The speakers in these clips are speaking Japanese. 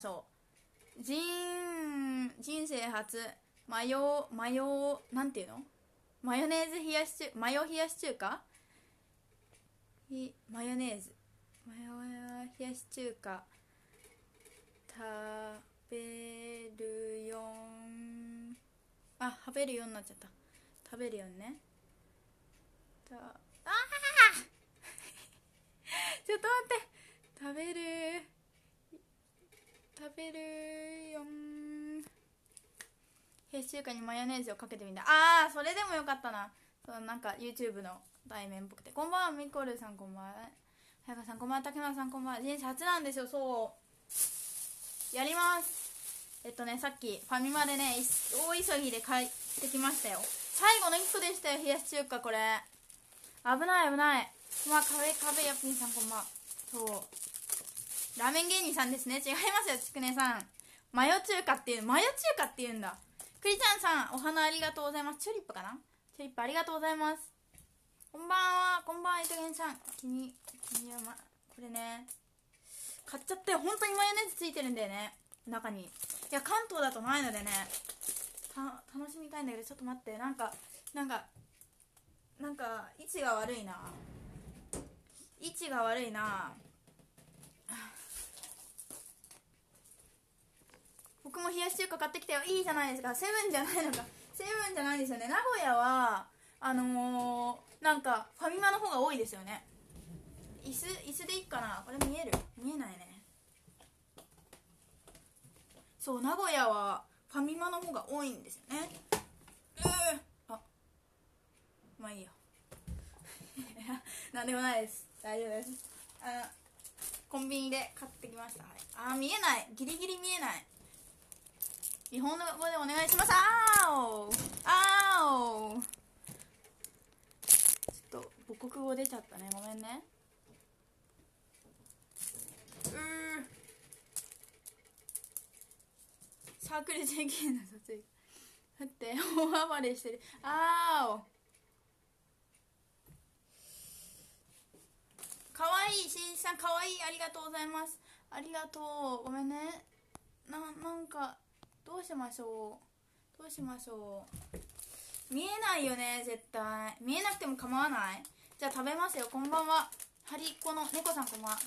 人生初マヨなんていうの、マヨネーズ冷やし中マヨ冷やし中華マヨネーズマヨ冷やし中華食べるよん、あ、食べるよんになっちゃった。食べるよんね。ちょっと待って、食べるよん、冷やし中華にマヨネーズをかけてみた。あー、それでもよかったな。そう、なんか YouTube の題名っぽくて。こんばんはミコルさん、こんばんは早川さん、こんばんは竹村さん、こんばんは。人生初なんですよ。そうやります。さっきファミマでね、大急ぎで買ってきましたよ。最後の1個でしたよ、冷やし中華。これ危ない危ない。まあ、壁やっぴんさん、こんばんは。そうラーメン芸人さんですね。違いますよ、つくねさん。マヨ中華っていうんだ。クリちゃんさん、お花ありがとうございます。チューリップかな、チューリップありがとうございます。こんばんは、こんばんは、いとげんさん。これね、買っちゃったよ。本当にマヨネーズついてるんだよね、中に。いや、関東だとないのでね、楽しみたいんだけど、ちょっと待って、なんか位置が悪いな。僕も冷やし中華買ってきたよ。いいじゃないですか。セブンじゃないのか。セブンじゃないですよね。名古屋はなんかファミマの方が多いですよね。椅子でいいかな。これ見えないね。そう、名古屋はファミマの方が多いんですよね。あ、まあいいよなんでもないです、大丈夫です。コンビニで買ってきました。はい、見えない、ギリギリ見えない。日本語でお願いします。ちょっと母国語出ちゃったね、ごめんね。サークル JK の撮影だって大暴れしてる。かわいい、しんいちさんかわいい、ありがとうございます。ありがとう、ごめんね。なんかどうしましょう。見えないよね、絶対。見えなくても構わない。じゃあ食べますよ。こんばんは、ハリコの猫さん、こんばんは。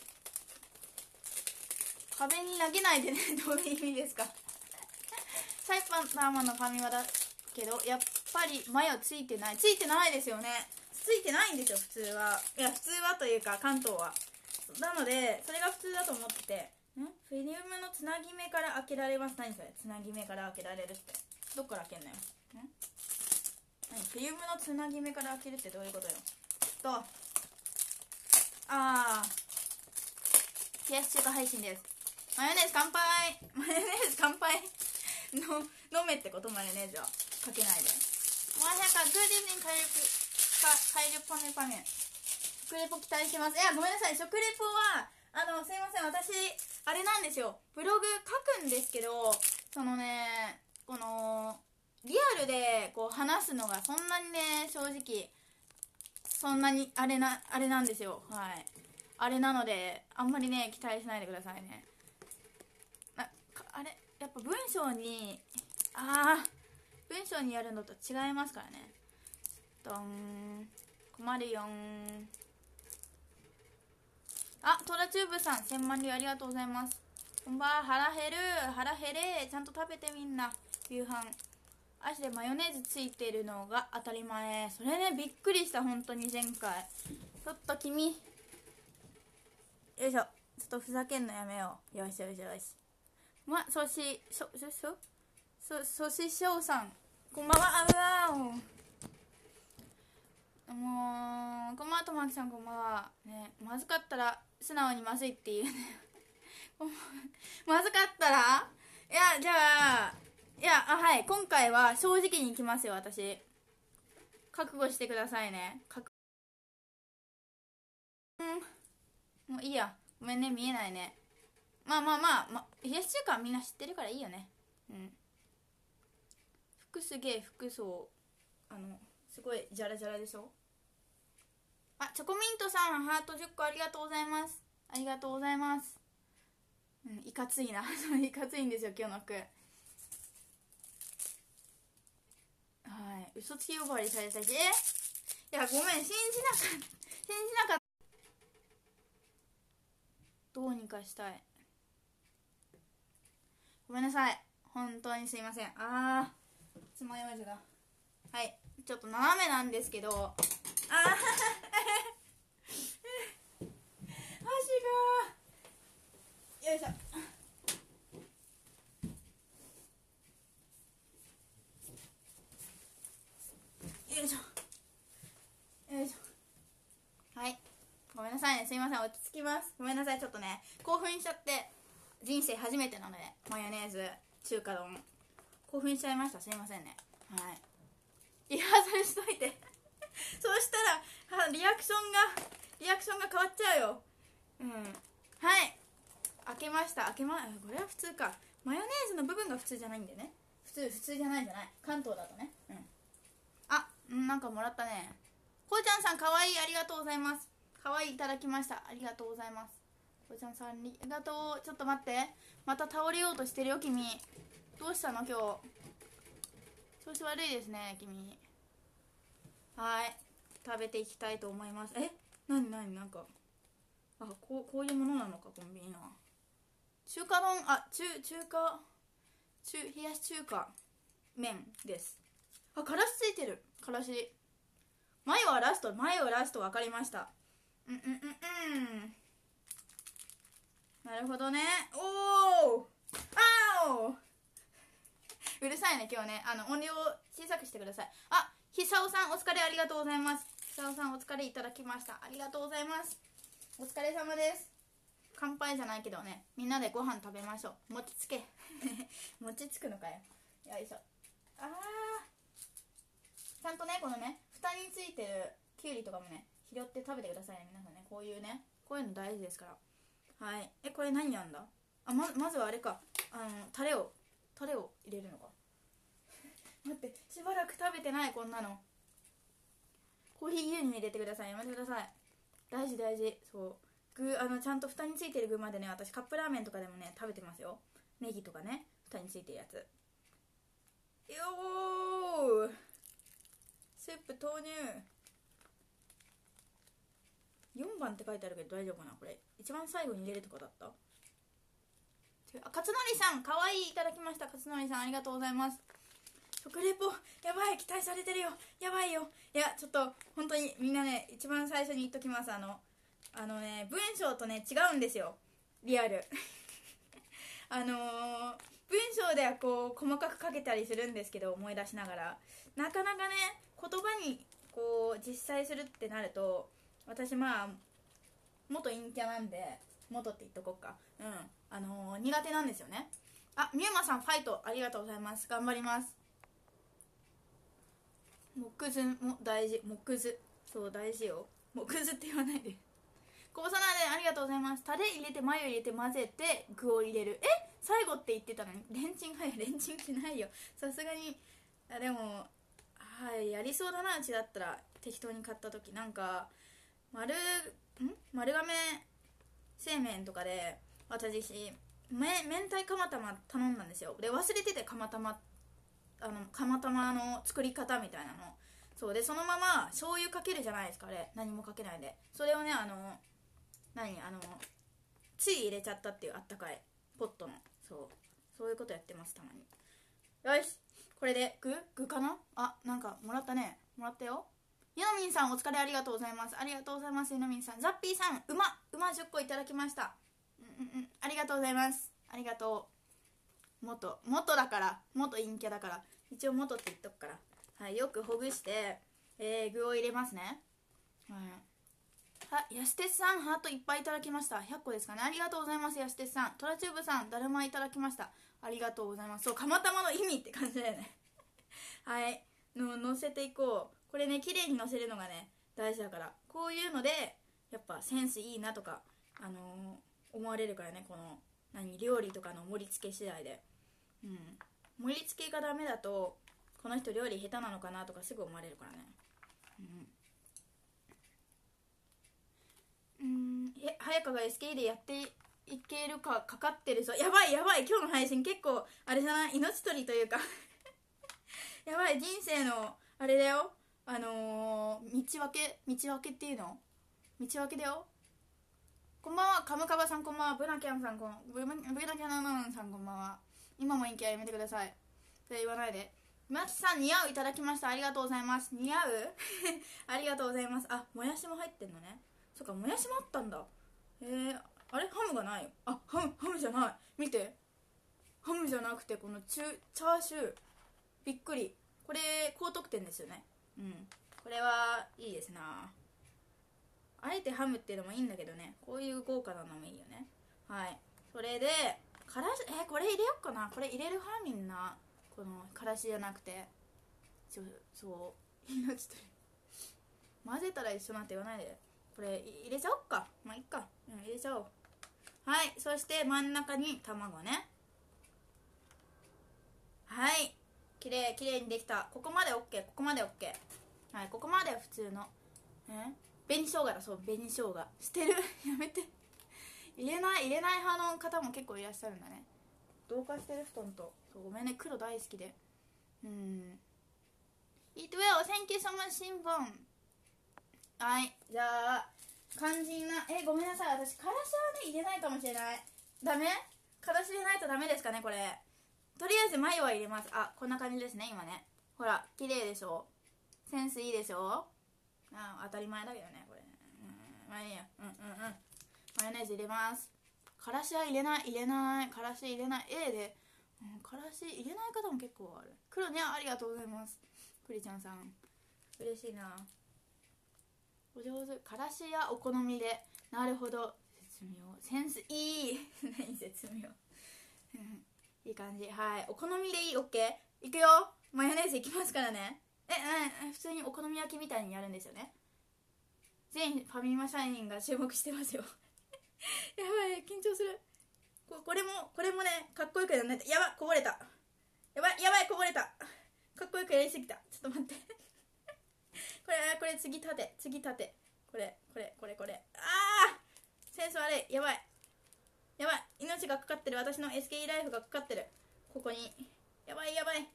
壁に投げないでねどういう意味ですかサイパーマンのファミマだけど、やっぱりマヨついてないですよね。ついてないんですよ、普通は。いや、普通はというか関東は。なのでそれが普通だと思ってて。フィルムのつなぎ目から開けられます。何それ、つなぎ目から開けられるって。どっから開けんのよ。フィルムのつなぎ目から開けるってどういうことよ。冷やし中華配信です。マヨネーズ乾杯飲めってこと。マヨネーズはかけないで。まさかグーディーニングカイルパメパメ食レポ期待してます。いや、ごめんなさい、食レポはすいません、私あれなんですよ、ブログ書くんですけど、そのね、このリアルでこう話すのがそんなにね、正直そんなにあれなんですよ。はい、あれなのであんまりね期待しないでくださいね。あれやっぱ文章にやるのと違いますからね。困るよん。トラチューブさん1000万粒ありがとうございます。こんばんは。腹減れ、ちゃんと食べてみんな。夕飯足でマヨネーズついてるのが当たり前。それね、びっくりした、本当に前回。ちょっと君、よいしょ、ちょっとふざけんのやめよう。よし。そししょうさん、こんばんは。こんばんは、とまきさん、こんばんは。ね、まずかったら素直にまずいっていうねまずかったら、はい、今回は正直にいきますよ。私覚悟してくださいね。もういいや、ごめんね、見えないね。冷やし中華みんな知ってるからいいよね。服すげえ、服装すごいジャラジャラでしょ。チョコミントさんハート10個ありがとうございます。 いかついないかついんですよ今日の服。はい、嘘つき呼ばわりされたし、いやごめん、信じなかった。どうにかしたい。ごめんなさい、本当にすいません。爪楊枝が、はい、ちょっと斜めなんですけど、箸がよいしょ。よいしょよいしょ。はい、ごめんなさいね、すいません、落ち着きます。ごめんなさい、ちょっとね興奮しちゃって、人生初めてなのでマヨネーズ中華丼興奮しちゃいました。すいませんね。はい、リハーサルしといてそうしたらリアクションが変わっちゃうよ。はい、開けました。これは普通か。マヨネーズの部分が普通じゃないんだよね。普通じゃない関東だとね。なんかもらったね。こうちゃんさんかわいい、ありがとうございます。かわいいいただきました、ありがとうございます。こうちゃんさんありがとう。ちょっと待って、また倒れようとしてるよ君。どうしたの今日、調子悪いですね君。はい、食べていきたいと思います。なんかこういうものなのかコンビニの中華丼。冷やし中華麺です。からしついてる。からしマヨはラスト分かりました。なるほどね。うるさいね今日ね。音量小さくしてください。久男さんお疲れ、ありがとうございます。久男さんお疲れいただきました、ありがとうございます。お疲れ様です。乾杯じゃないけどね、みんなでご飯食べましょう。餅つけ餅つくのかよ。よいしょ。ちゃんとねこのね蓋についてるきゅうりとかもね拾って食べてくださいね皆さんね。こういうの大事ですから。はい、これ何やんだ。まずはあれか、タレを入れるのか待って、しばらく食べてない。こんなのコーヒー牛乳入れてください。やめてください。大事。そう具、ちゃんと蓋についてる具までね、私カップラーメンとかでもね食べてますよ。ネギとかね、蓋についてるやつ。スープ投入。4番って書いてあるけど大丈夫かな。これ一番最後に入れるとかだった。勝則さんかわいいいただきました。勝則さんありがとうございます。食レポやばい、期待されてるよ、やばいよ。いやちょっと本当にみんなね、一番最初に言っときます。文章とね違うんですよ、リアル文章ではこう細かく書けたりするんですけど、思い出しながらなかなかね言葉にこう実際するってなると、私元陰キャなんで、元って言っとこっか。苦手なんですよね。みゆまさんファイトありがとうございます。頑張ります。木図も大事。木図そう大事よ。木図って言わないで。こぼさないで、ありがとうございます。タレ入れてマヨ入れて混ぜて具を入れる。最後って言ってたのにレンチンしないよさすがに。でもやりそうだな。うちだったら適当に買った時なんか丸亀製麺とかで私明太釜玉頼んだんですよ。で忘れてて、釜玉の作り方みたいなの。そうでそのまま醤油かけるじゃないですか、あれ何もかけないで。それをねつい入れちゃったっていう、あったかいポットの。そういうことやってますたまに。よし、これで具かな。なんかもらったね。もらったよ。ゆのみんさんお疲れ、ありがとうございます。ありがとうございます。ゆのみんさん、ザッピーさん馬10個いただきました。ありがとうございます。ありがとう。元だから、元陰キャだから一応元って言っとくから。はい、よくほぐして、具を入れますね。やすてつさんハートいっぱいいただきました。100個ですかね。ありがとうございます。やすてつさん、トラチューブさんだるまいただきました。ありがとうございます。そう、釜玉の意味って感じだよねはい乗せていこう。これね綺麗に乗せるのがね大事だから、こういうのでやっぱセンスいいなとか思われるからね。この料理とかの盛り付け次第で、盛り付けがダメだとこの人料理下手なのかなとかすぐ思われるからね。早川が SKE でやっていけるかかかってるぞ。やばいやばい、今日の配信結構あれじゃない、命取りというかやばい、人生のあれだよ、道分けっていうの、道分けだよ。こんばんは、カムカバさんこんばんは、ブナキャンさんブナキャナンさんこんばんは。今も陰キャやめてください。それ言わないで。マキさん、似合ういただきました。ありがとうございます。似合うありがとうございます。あ、もやしも入ってんのね。そっか、もやしもあったんだ。あれ、ハムがないよ。あ、ハムじゃない。見て、ハムじゃなくてこのチャーシュー、びっくり。これ高得点ですよね。うん、これはいいですな。あえてハムっていうのもいいんだけどね、こういう豪華なのもいいよね。はい、それでからし、これ入れよっかな。これ入れる派みんな。このからしじゃなくて、そう命取り混ぜたら一緒なんて言わないで。これ入れちゃおっか。まあいっか、入れちゃおう。はい、そして真ん中に卵ね。はい、きれいにできた。ここまで OK。 ここまで OK。 はい、ここまで普通の紅生姜だ。そう、紅生姜捨てるやめて。入れない派の方も結構いらっしゃるんだね。同化してる布団と。そう、ごめんね、黒大好きで。Eat well, thank you so much シンボン。はい、じゃあ肝心な、ごめんなさい、私からしはね入れないかもしれない。ダメ？からし入れないとダメですかね、これ。とりあえず眉は入れます。あ、こんな感じですね、今ね。ほら、綺麗でしょ。センスいいでしょ。当たり前だけどね、これ。まあいいや。マヨネーズ入れます。からしは入れない。からし入れない。で、からし入れない方も結構ある。黒にゃありがとうございます。クリちゃんさん。嬉しいな。お上手。からしやお好みで。なるほど。絶妙。センスいい。何絶妙。いい感じ。はい。お好みでいい。オッケー。いくよ。マヨネーズいきますからね。普通にお好み焼きみたいにやるんですよね。全ファミマ社員が注目してますよやばい、緊張する。これもね、かっこよくやらないと。やばい、こぼれた。やばい、こぼれた。かっこよくやりすぎた。ちょっと待ってこれ次立て。これ。センス悪い。やばい、命がかかってる。私の SKE ライフがかかってる。ここに。やばい。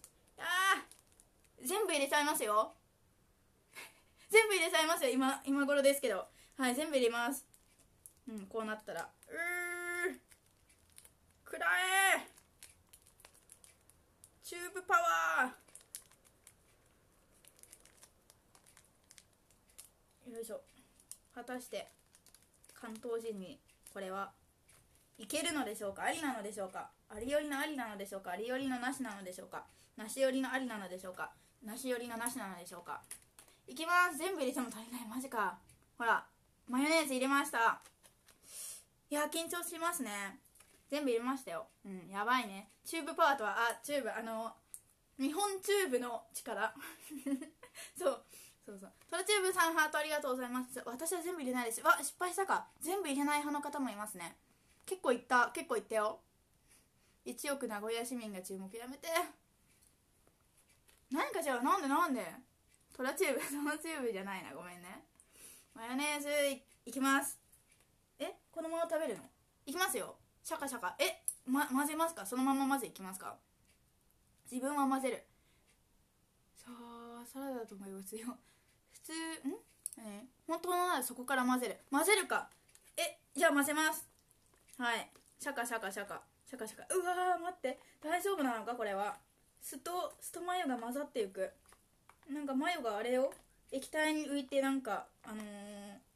全部入れちゃいますよ今頃ですけど。はい、全部入れます。こうなったらくらえチューブパワー。よいしょ。果たして関東人にこれはいけるのでしょうか。ありなのでしょうか。ありよりのありなのでしょうか。ありよりのなしなのでしょうか。なしよりのありなのでしょうか。なしよりのなしなのでしょうか。いきます。全部入れても足りない。マジか。ほら、マヨネーズ入れました。いや、緊張しますね。全部入れましたよ。やばいね。チューブパワーとは、チューブ、日本チューブの力そう。トラチューブさんハートありがとうございます。私は全部入れないです。失敗したか。全部入れない派の方もいますね。結構いったよ。1億名古屋市民が注目。やめて。何か違う。なんでトラチューブ、そのチューブじゃないな。ごめんね。マヨネーズ いきます。このまま食べるの？いきますよ。シャカシャカ。混ぜますか？そのまま混ぜいきますか？自分は混ぜる。さあ、サラダだと思いますよ。普通、本当ならそこから混ぜるか。じゃあ混ぜます。はい。シャカ。うわー、待って。大丈夫なのかこれは。酢とマヨが混ざっていく。なんかマヨがあれよ。液体に浮いてなんか、